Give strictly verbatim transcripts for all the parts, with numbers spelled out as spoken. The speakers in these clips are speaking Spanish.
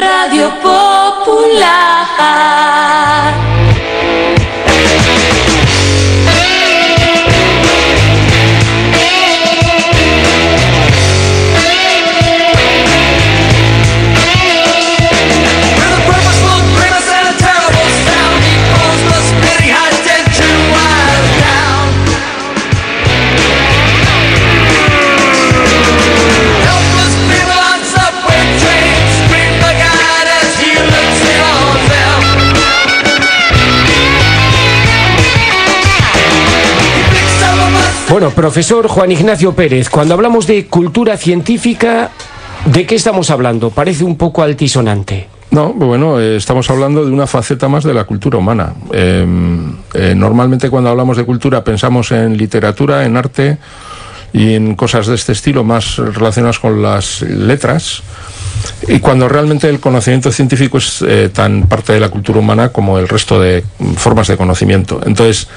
Radio Popular. Bueno, profesor Juan Ignacio Pérez, cuando hablamos de cultura científica, ¿de qué estamos hablando? Parece un poco altisonante. No, bueno, eh, estamos hablando de una faceta más de la cultura humana. Eh, eh, normalmente cuando hablamos de cultura pensamos en literatura, en arte y en cosas de este estilo más relacionadas con las letras. Y cuando realmente el conocimiento científico es eh, tan parte de la cultura humana como el resto de formas de conocimiento. Entonces,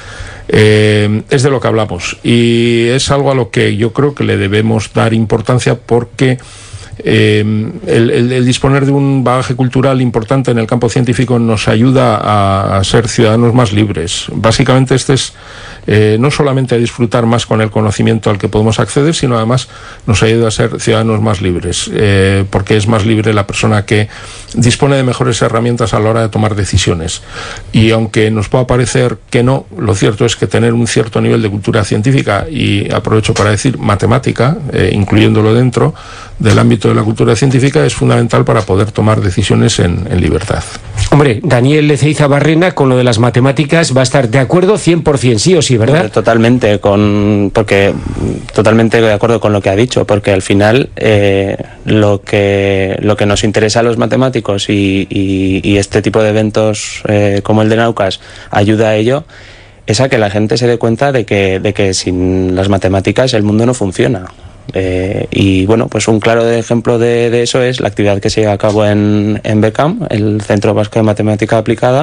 eh, es de lo que hablamos. Y es algo a lo que yo creo que le debemos dar importancia porque eh, el, el, el disponer de un bagaje cultural importante en el campo científico nos ayuda a, a ser ciudadanos más libres. Básicamente este es eh, no solamente a disfrutar más con el conocimiento al que podemos acceder, sino además nos ayuda a ser ciudadanos más libres, eh, porque es más libre la persona que dispone de mejores herramientas a la hora de tomar decisiones. Y aunque nos pueda parecer que no, lo cierto es que tener un cierto nivel de cultura científica, y aprovecho para decir matemática, eh, incluyéndolo dentro del ámbito de la cultura científica, es fundamental para poder tomar decisiones en, en libertad. Hombre, Daniel Leceiza Barrena, con lo de las matemáticas va a estar de acuerdo cien por ciento, sí o sí, ¿verdad? Totalmente, con, porque, totalmente de acuerdo con lo que ha dicho, porque al final eh, lo, que, lo que nos interesa a los matemáticos y, y, y este tipo de eventos eh, como el de Naucas ayuda a ello, es a que la gente se dé cuenta de que, de que sin las matemáticas el mundo no funciona. Eh, y bueno, pues un claro ejemplo de, de eso es la actividad que se lleva a cabo en, en BECAM, el Centro Vasco de Matemática Aplicada,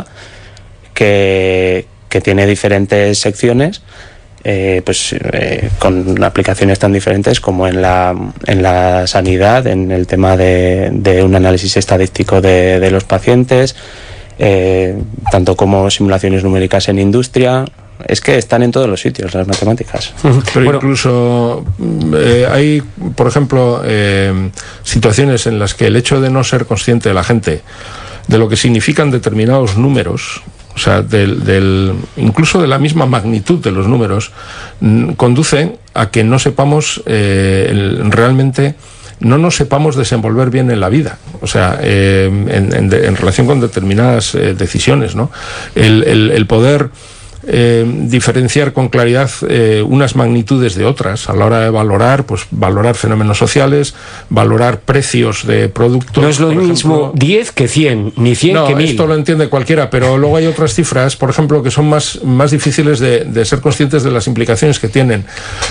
que, que tiene diferentes secciones, eh, pues eh, con aplicaciones tan diferentes como en la, en la sanidad, en el tema de, de un análisis estadístico de, de los pacientes, eh, tanto como simulaciones numéricas en industria. Es que están en todos los sitios las matemáticas. Pero bueno, incluso eh, hay, por ejemplo, eh, situaciones en las que el hecho de no ser consciente de la gente de lo que significan determinados números, o sea, del, del, incluso de la misma magnitud de los números, mm, conducen a que no sepamos eh, el, realmente... no nos sepamos desenvolver bien en la vida, o sea, eh, en, en, en relación con determinadas eh, decisiones, ¿no? El, el, el poder eh, diferenciar con claridad eh, unas magnitudes de otras a la hora de valorar, pues valorar fenómenos sociales, valorar precios de productos. No es lo mismo diez que cien, ni cien no, que mil. Esto lo entiende cualquiera, pero luego hay otras cifras, por ejemplo, que son más, más difíciles de, de ser conscientes de las implicaciones que tienen.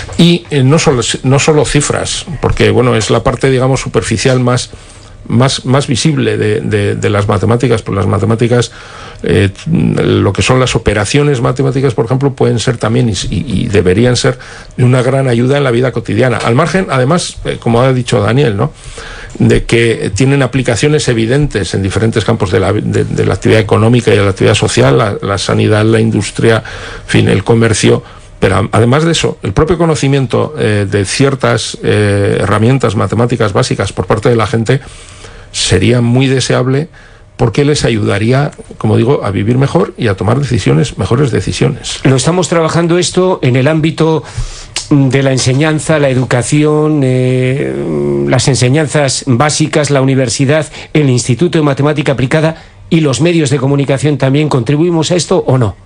Y eh, no solo, no solo cifras, porque bueno, es la parte, digamos, superficial más, más, más visible de, de, de las matemáticas, pues las matemáticas, eh, lo que son las operaciones matemáticas, por ejemplo, pueden ser también y, y deberían ser de una gran ayuda en la vida cotidiana. Al margen, además, eh, como ha dicho Daniel, ¿no?, de que tienen aplicaciones evidentes en diferentes campos de la, de, de la actividad económica y de la actividad social, la, la sanidad, la industria, en fin, el comercio. Pero además de eso, el propio conocimiento eh, de ciertas eh, herramientas matemáticas básicas por parte de la gente sería muy deseable, porque les ayudaría, como digo, a vivir mejor y a tomar decisiones, mejores decisiones. Lo estamos trabajando esto en el ámbito de la enseñanza, la educación, eh, las enseñanzas básicas, la universidad, el Instituto de Matemática Aplicada y los medios de comunicación también. ¿Contribuimos a esto o no?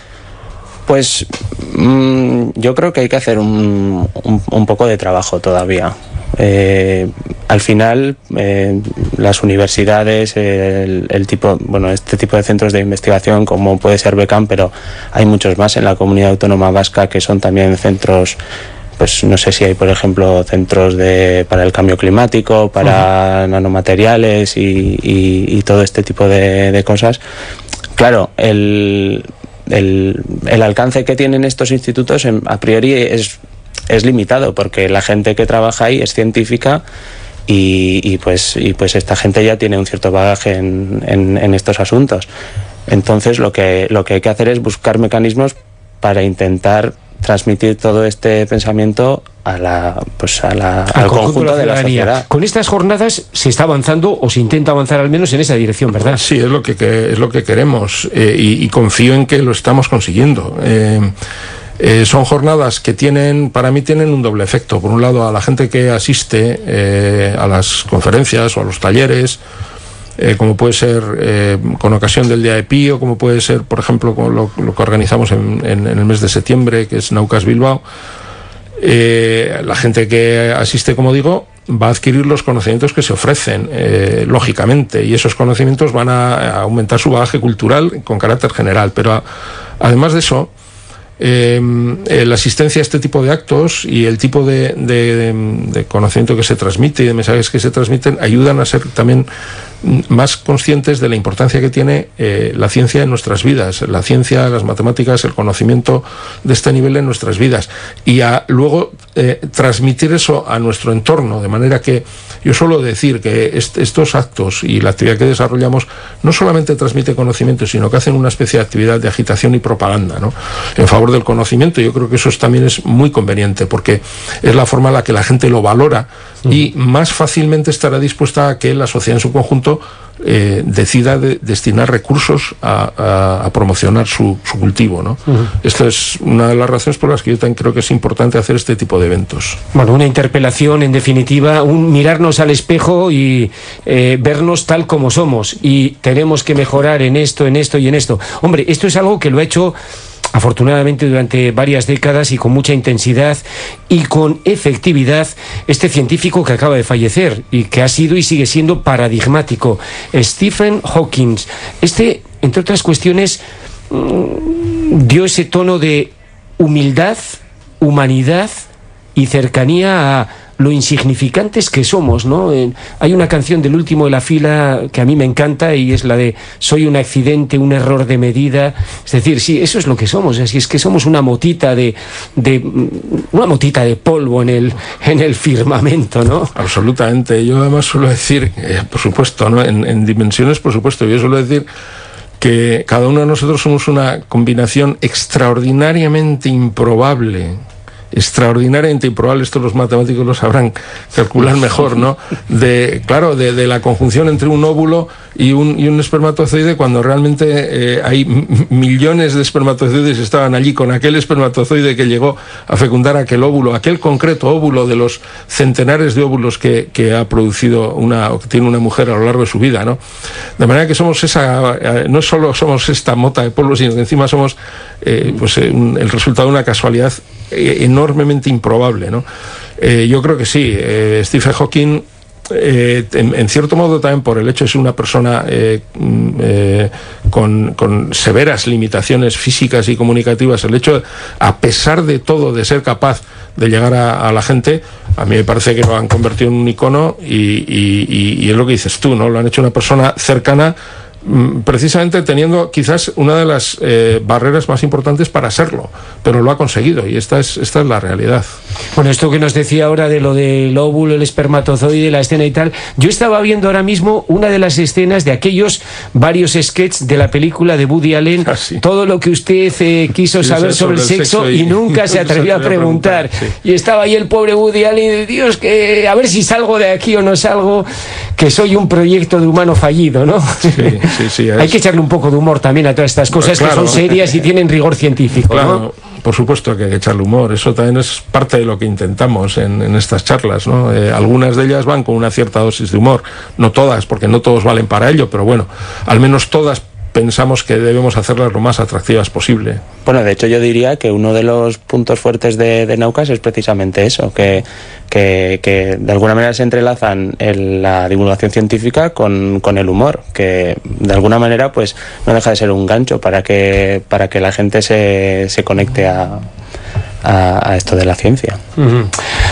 Pues mmm, yo creo que hay que hacer un, un, un poco de trabajo todavía. Eh, al final, eh, las universidades, el, el tipo, bueno, este tipo de centros de investigación, como puede ser BECAM, pero hay muchos más en la comunidad autónoma vasca que son también centros, pues no sé si hay, por ejemplo, centros de para el cambio climático, para uh-huh. nanomateriales y, y, y todo este tipo de, de cosas. Claro, el, el, el alcance que tienen estos institutos en, a priori es es limitado, porque la gente que trabaja ahí es científica y, y, pues, y pues esta gente ya tiene un cierto bagaje en, en, en estos asuntos. Entonces lo que, lo que hay que hacer es buscar mecanismos para intentar transmitir todo este pensamiento a la, pues a la, al, al conjunto de la, de la sociedad. Con estas jornadas se está avanzando, o se intenta avanzar al menos en esa dirección, ¿verdad? Sí, es lo que, que es lo que queremos, eh, y, y confío en que lo estamos consiguiendo. Eh, eh, son jornadas que tienen, para mí tienen un doble efecto. Por un lado, a la gente que asiste eh, a las conferencias o a los talleres, Eh, como puede ser eh, con ocasión del Día de Pío, como puede ser, por ejemplo, con lo, lo que organizamos en, en, en el mes de septiembre, que es Naucas Bilbao. Eh, la gente que asiste, como digo, va a adquirir los conocimientos que se ofrecen, eh, lógicamente, y esos conocimientos van a, a aumentar su bagaje cultural con carácter general. Pero a, además de eso, Eh, eh, la asistencia a este tipo de actos y el tipo de, de, de conocimiento que se transmite y de mensajes que se transmiten ayudan a ser también más conscientes de la importancia que tiene eh, la ciencia en nuestras vidas, la ciencia, las matemáticas, el conocimiento de este nivel en nuestras vidas, y a luego eh, transmitir eso a nuestro entorno, de manera que yo suelo decir que est estos actos y la actividad que desarrollamos no solamente transmite conocimiento, sino que hacen una especie de actividad de agitación y propaganda, ¿no?, en favor del conocimiento. Yo creo que eso es, también es muy conveniente, porque es la forma en la que la gente lo valora y más fácilmente estará dispuesta a que la sociedad en su conjunto eh, decida de destinar recursos a, a, a promocionar su, su cultivo, ¿no? Uh-huh. Esto es una de las razones por las que yo también creo que es importante hacer este tipo de eventos. Bueno, una interpelación, en definitiva, un mirarnos al espejo y eh, vernos tal como somos, y tenemos que mejorar en esto, en esto y en esto. Hombre, esto es algo que lo ha hecho afortunadamente durante varias décadas y con mucha intensidad y con efectividad este científico que acaba de fallecer y que ha sido y sigue siendo paradigmático, Stephen Hawking. Este, entre otras cuestiones, dio ese tono de humildad, humanidad y cercanía a lo insignificantes que somos, ¿no? Eh, hay una canción del último de la fila que a mí me encanta, y es la de soy un accidente, un error de medida. Es decir, sí, eso es lo que somos. Así es que somos una motita de, de una motita de polvo en el en el firmamento, ¿no? Absolutamente. Yo además suelo decir, eh, por supuesto, ¿no?, en, en dimensiones, por supuesto, yo suelo decir que cada uno de nosotros somos una combinación extraordinariamente improbable. extraordinariamente improbable, esto los matemáticos lo sabrán calcular mejor, ¿no? De, claro, de, de la conjunción entre un óvulo y un, y un espermatozoide, cuando realmente eh, hay millones de espermatozoides que estaban allí con aquel espermatozoide que llegó a fecundar aquel óvulo, aquel concreto óvulo de los centenares de óvulos que, que ha producido una, o que tiene una mujer a lo largo de su vida, ¿no? De manera que somos esa, eh, no solo somos esta mota de polvo, sino que encima somos eh, pues, eh, un, el resultado de una casualidad enormemente improbable, ¿no? Eh, yo creo que sí, eh, Stephen Hawking, eh, en, en cierto modo también por el hecho de ser una persona eh, eh, con, con severas limitaciones físicas y comunicativas, el hecho, de, a pesar de todo, de ser capaz de llegar a, a la gente, a mí me parece que lo han convertido en un icono, y, y, y, y es lo que dices tú, ¿no? Lo han hecho una persona cercana, precisamente teniendo quizás una de las eh, barreras más importantes para serlo, pero lo ha conseguido, y esta es, esta es la realidad. Bueno, esto que nos decía ahora de lo del óvulo, el espermatozoide, la escena y tal, yo estaba viendo ahora mismo una de las escenas de aquellos varios sketches de la película de Woody Allen, ah, sí. Todo lo que usted eh, quiso sí, saber sobre el sexo, sexo y, y nunca se atrevió a preguntar, preguntar sí. Y estaba ahí el pobre Woody Allen, Dios, que a ver si salgo de aquí o no salgo, que soy un proyecto de humano fallido, ¿no? Sí. Sí, sí, hay que echarle un poco de humor también a todas estas cosas, claro, que son serias y tienen rigor científico, claro, ¿no? Por supuesto que hay que echarle humor, eso también es parte de lo que intentamos en, en estas charlas, ¿no? Eh, algunas de ellas van con una cierta dosis de humor, no todas, porque no todos valen para ello, pero bueno, al menos todas pensamos que debemos hacerlas lo más atractivas posible. Bueno, de hecho yo diría que uno de los puntos fuertes de, de Naucas es precisamente eso, que, que, que de alguna manera se entrelazan en la divulgación científica con, con el humor, que de alguna manera pues no deja de ser un gancho para que, para que la gente se, se conecte a... A, a esto de la ciencia. Uh-huh.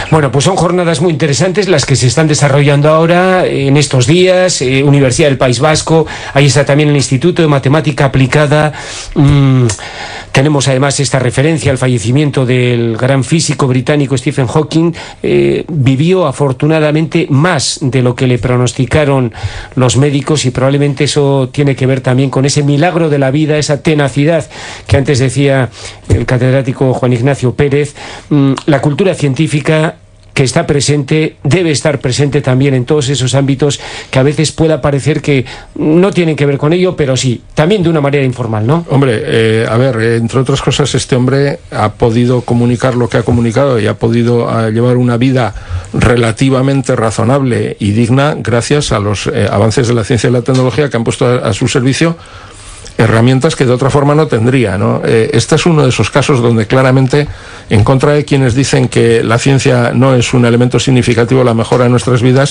Bueno, pues son jornadas muy interesantes las que se están desarrollando ahora, en estos días. eh, Universidad del País Vasco, ahí está también el Instituto de Matemática Aplicada. Mm, tenemos además esta referencia al fallecimiento del gran físico británico Stephen Hawking. Eh, vivió afortunadamente más de lo que le pronosticaron los médicos, y probablemente eso tiene que ver también con ese milagro de la vida, esa tenacidad que antes decía el catedrático Juan Ignacio Pérez. Mm, la cultura científica que está presente, debe estar presente también en todos esos ámbitos que a veces pueda parecer que no tienen que ver con ello, pero sí, también de una manera informal, ¿no? Hombre, eh, a ver, eh, entre otras cosas, este hombre ha podido comunicar lo que ha comunicado y ha podido eh, llevar una vida relativamente razonable y digna gracias a los eh, avances de la ciencia y la tecnología que han puesto a, a su servicio herramientas que de otra forma no tendría, ¿no? Eh, este es uno de esos casos donde claramente, en contra de quienes dicen que la ciencia no es un elemento significativo a la mejora de nuestras vidas,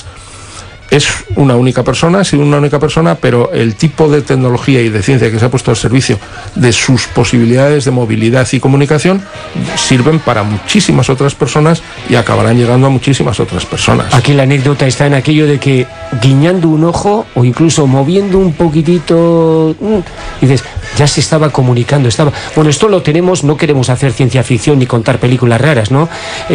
es una única persona, ha sido una única persona, pero el tipo de tecnología y de ciencia que se ha puesto al servicio de sus posibilidades de movilidad y comunicación sirven para muchísimas otras personas y acabarán llegando a muchísimas otras personas. Aquí la anécdota está en aquello de que guiñando un ojo o incluso moviendo un poquitito, y dices, ya se estaba comunicando, estaba... Bueno, esto lo tenemos, no queremos hacer ciencia ficción ni contar películas raras, ¿no?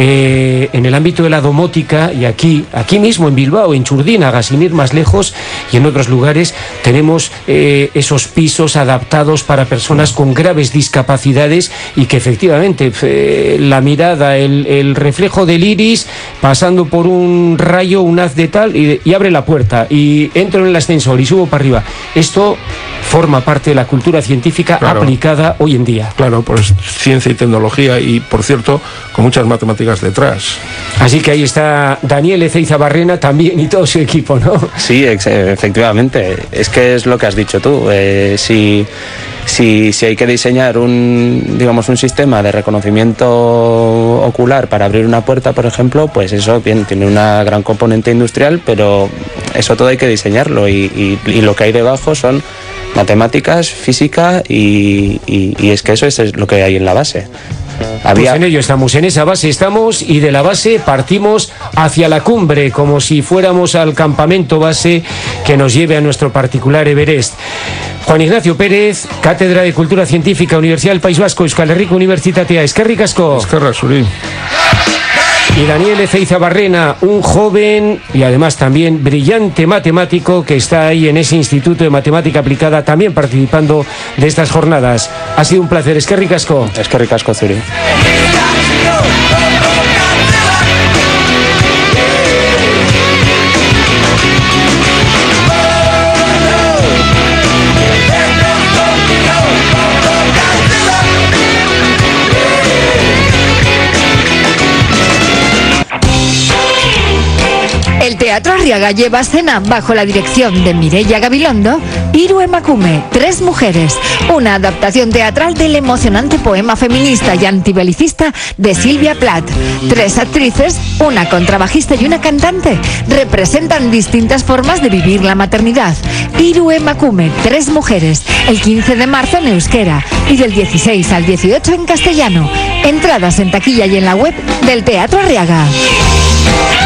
Eh, en el ámbito de la domótica, y aquí, aquí mismo en Bilbao, en Churdín, sin ir más lejos, y en otros lugares tenemos eh, esos pisos adaptados para personas con graves discapacidades, y que efectivamente eh, la mirada, el, el reflejo del iris pasando por un rayo, un haz de tal, y, y abre la puerta y entro en el ascensor y subo para arriba. Esto forma parte de la cultura científica, claro, aplicada hoy en día. Claro, pues ciencia y tecnología, y por cierto, con muchas matemáticas detrás. Así que ahí está Daniel Ezeiza Barrena también y todo su equipo, ¿no? Sí, ex efectivamente. Es que es lo que has dicho tú. Eh, si, si, si hay que diseñar un, digamos, un sistema de reconocimiento ocular para abrir una puerta, por ejemplo, pues eso bien, tiene una gran componente industrial, pero eso todo hay que diseñarlo, y, y, y lo que hay debajo son matemáticas, física, y, y, y es que eso es lo que hay en la base. Había... Pues en ello estamos, en esa base estamos, y de la base partimos hacia la cumbre, como si fuéramos al campamento base que nos lleve a nuestro particular Everest. Juan Ignacio Pérez, Cátedra de Cultura Científica, Universidad del País Vasco, Euskal Herriko Unibertsitatea. Eskerrik asko. Eskerra, Suri. Y Daniel Ezeiza Barrena, un joven y además también brillante matemático que está ahí en ese Instituto de Matemática Aplicada, también participando de estas jornadas. Ha sido un placer. Eskerrik asko. Eskerrik asko, Zuri. El Teatro Arriaga lleva a escena, bajo la dirección de Mireia Gabilondo, Hiru Emakume, Tres Mujeres, una adaptación teatral del emocionante poema feminista y antibelicista de Silvia Plath. Tres actrices, una contrabajista y una cantante, representan distintas formas de vivir la maternidad. Hiru Emakume, Tres Mujeres, el quince de marzo en euskera y del dieciséis al dieciocho en castellano. Entradas en taquilla y en la web del Teatro Arriaga.